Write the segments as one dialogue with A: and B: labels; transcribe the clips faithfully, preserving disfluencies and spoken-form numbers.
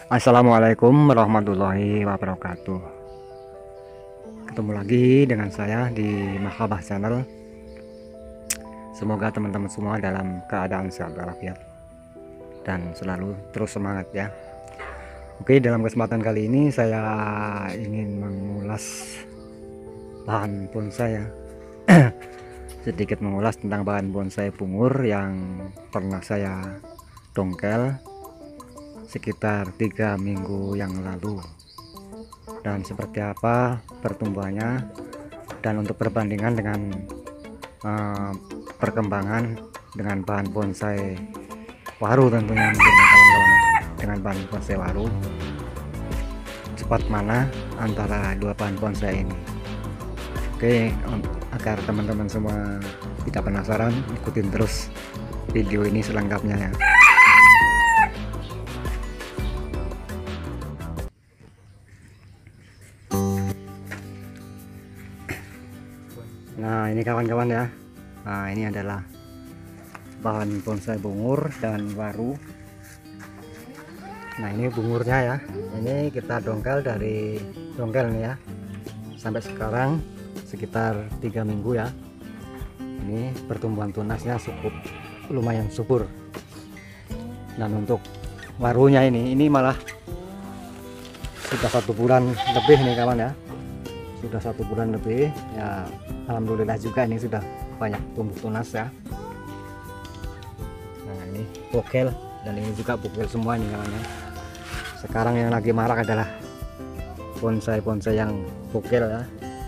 A: Assalamualaikum warahmatullahi wabarakatuh. Ketemu lagi dengan saya di Mahkamah Channel. Semoga teman-teman semua dalam keadaan sehat walafiat dan selalu terus semangat ya. Oke, dalam kesempatan kali ini saya ingin mengulas bahan bonsai ya. Sedikit mengulas tentang bahan bonsai bungur yang pernah saya dongkel sekitar tiga minggu yang lalu, dan seperti apa pertumbuhannya, dan untuk perbandingan dengan uh, perkembangan dengan bahan bonsai waru tentunya, mungkin kawan-kawan, dengan bahan bonsai waru cepat mana antara dua bahan bonsai ini. Oke, agar teman-teman semua tidak penasaran, ikutin terus video ini selengkapnya ya. Nah, ini kawan-kawan ya. Nah, ini adalah bahan bonsai bungur dan waru. Nah, ini bungurnya ya. Ini kita dongkel dari dongkel nih ya. Sampai sekarang sekitar tiga minggu ya. Ini pertumbuhan tunasnya cukup lumayan subur. Dan untuk warunya ini, ini malah sudah satu bulan lebih nih kawan ya. Sudah satu bulan lebih ya. Alhamdulillah juga ini sudah banyak tumbuh tunas ya. Nah, ini bogel, dan ini juga bogel semua nih kawan ya. Sekarang yang lagi marak adalah bonsai-bonsai yang bogel ya.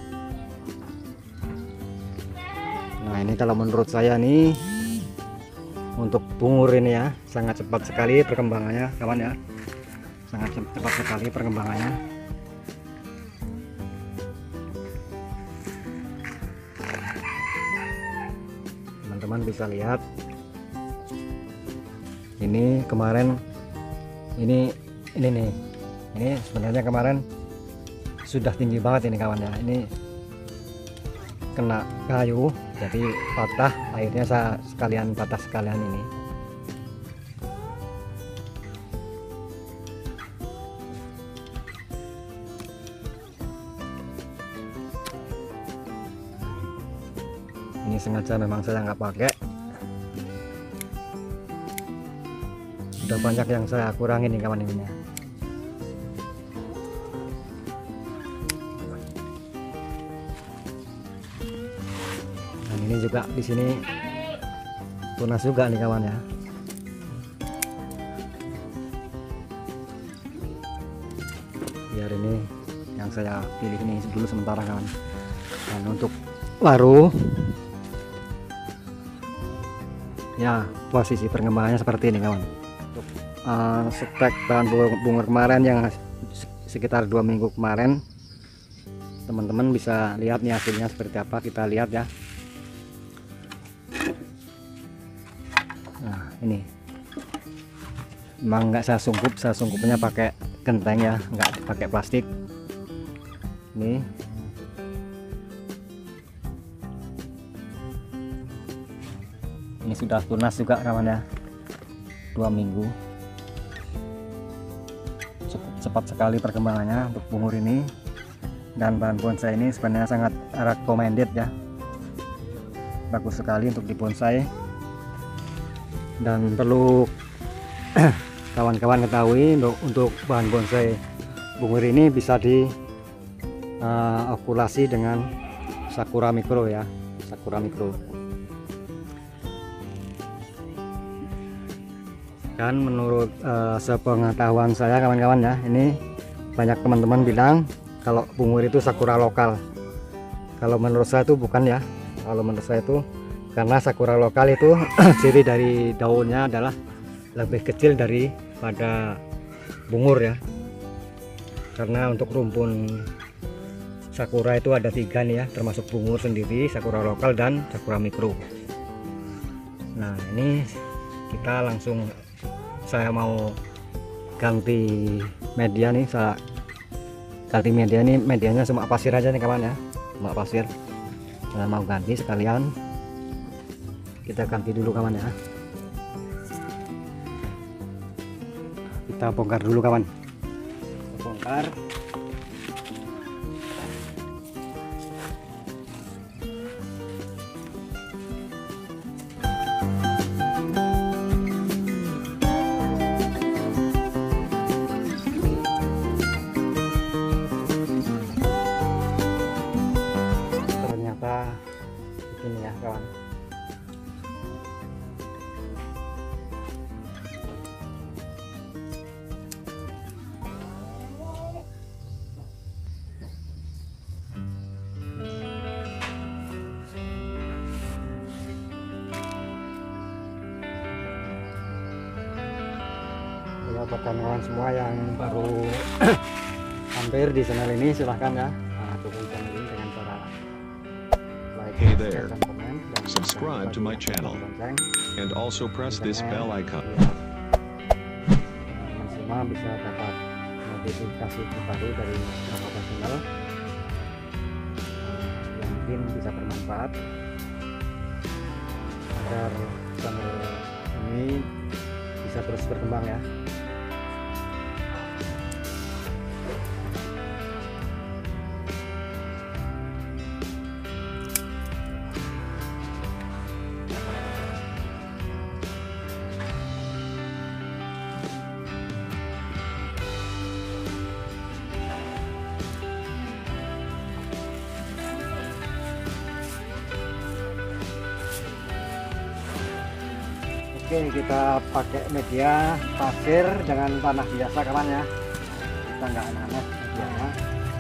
A: Nah, ini kalau menurut saya nih untuk bungur ini ya sangat cepat sekali perkembangannya kawan ya. Sangat cepat sekali perkembangannya. Teman-teman bisa lihat ini kemarin ini ini nih ini sebenarnya kemarin sudah tinggi banget ini kawan ya. Ini kena kayu jadi patah, akhirnya saya sekalian patah sekalian ini. Ini sengaja memang saya nggak pakai, sudah banyak yang saya kurangin nih kawan ini. Dan ini juga di sini tunas juga nih kawan ya. Biar ini yang saya pilih ini dulu sementara kawan. Dan untuk waru ya, posisi perkembangannya seperti ini kawan. Untuk uh, stek bahan bungur kemarin yang sekitar dua minggu kemarin, teman-teman bisa lihat nih hasilnya seperti apa. Kita lihat ya. Nah, ini memang nggak saya sungkup, saya sungkupnya pakai genteng ya, nggak pakai plastik. Ini ini sudah tunas juga kawan ya, dua minggu. Cukup cepat sekali perkembangannya untuk bungur ini, dan bahan bonsai ini sebenarnya sangat recommended ya, bagus sekali untuk dibonsai. Dan perlu kawan-kawan ketahui, untuk untuk bahan bonsai bungur ini bisa di uh, okulasi dengan Sakura Micro ya, Sakura Micro. Dan menurut uh, sepengetahuan saya kawan-kawan ya, ini banyak teman-teman bilang kalau bungur itu sakura lokal. Kalau menurut saya itu bukan ya. Kalau menurut saya itu, karena sakura lokal itu ciri dari daunnya adalah lebih kecil daripada bungur ya. Karena untuk rumpun sakura itu ada tiga nih ya, termasuk bungur sendiri, sakura lokal dan sakura mikro. Nah, ini kita langsung, saya mau ganti media nih, saya ganti media nih, medianya semak pasir aja nih kawan ya, semak pasir. Saya mau ganti sekalian, kita ganti dulu kawan ya. Kita bongkar dulu kawan. bakar. Ternyata begini ya kawan. Ya, buat kawan-kawan semua yang baru hampir di channel ini, silahkan ya nah, dukung channel ini dengan cara like,
B: Hey
A: share,
B: there.
A: dan komen, dan
B: Subscribe to my channel
A: lonceng,
B: and also press this bell icon.
A: biar teman semua bisa dapat notifikasi terbaru dari beberapa channel uh, yang mungkin bisa bermanfaat agar channel ini bisa terus berkembang ya. Oke, kita pakai media pasir dengan tanah biasa kawan ya, kita nggak aneh-aneh medianya.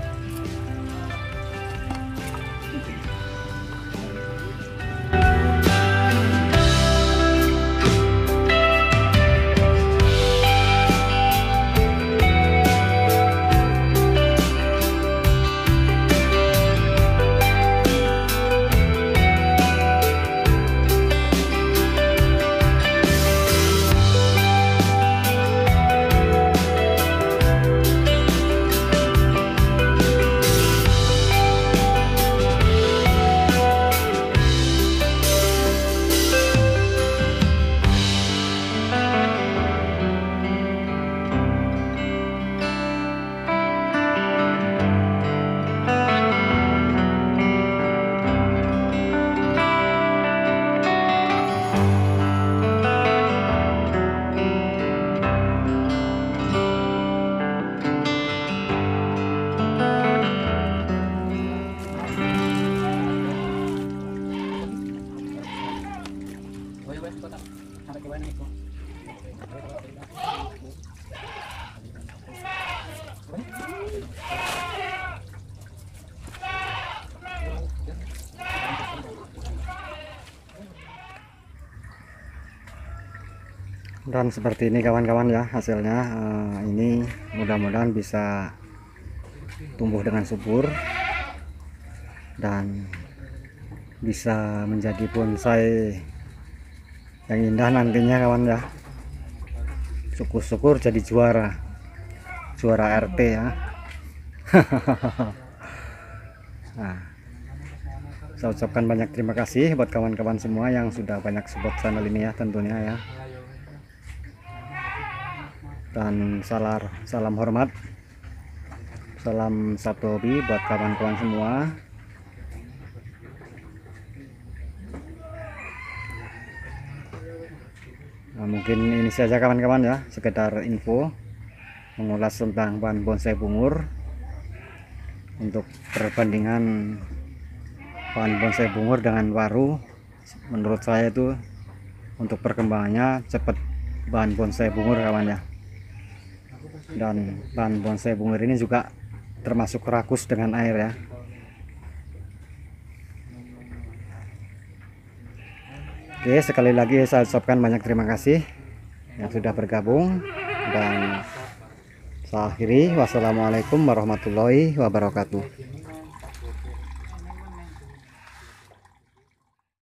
A: Dan seperti ini kawan-kawan ya hasilnya. Uh, ini mudah-mudahan bisa tumbuh dengan subur dan bisa menjadi bonsai yang indah nantinya kawan ya. Syukur-syukur jadi juara juara R T ya. Nah, saya ucapkan banyak terima kasih buat kawan-kawan semua yang sudah banyak support channel ini ya tentunya ya. Dan salam salam hormat, salam satu hobi buat kawan-kawan semua. Nah, mungkin ini saja kawan-kawan ya, sekedar info mengulas tentang bahan bonsai bungur untuk perbandingan bahan bonsai bungur dengan waru. Menurut saya itu untuk perkembangannya cepat bahan bonsai bungur kawan ya. Dan bahan bonsai bungur ini juga termasuk rakus dengan air ya. Oke, sekali lagi saya ucapkan banyak terima kasih yang sudah bergabung, dan saya akhiri. Wassalamualaikum warahmatullahi wabarakatuh.